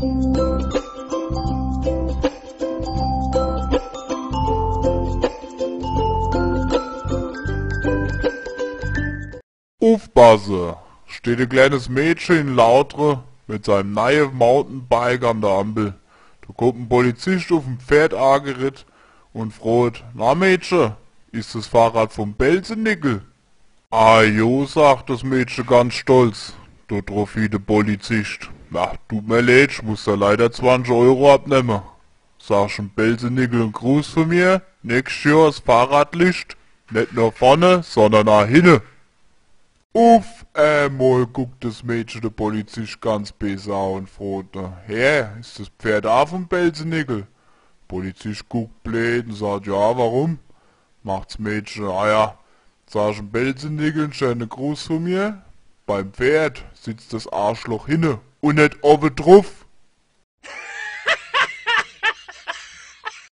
Aufpasse! Steht ein kleines Mädchen in Lautre mit seinem neuen Mountainbike an der Ampel. Da kommt ein Polizist auf dem Pferd angeritt und fragt: Na Mädchen, ist das Fahrrad vom Belzenickel? Ah jo, sagt das Mädchen ganz stolz. Darauf wie der Polizist: Na, tut mir leid, ich muss da leider 20 € abnehmen. Sagst dem Belzenickel einen Gruß von mir, nächstes Jahr das Fahrradlicht, nicht nach vorne, sondern nach hinten. Auf einmal guckt das Mädchen der Polizist ganz böse an und fragt: Hä, ist das Pferd auch vom Belzenickel? Polizist guckt blöd und sagt: Ja, warum? Macht's Mädchen: Ah ja, sag dem Belzenickel einen schönen Gruß von mir. Beim Pferd sitzt das Arschloch hinne und nicht oben drauf.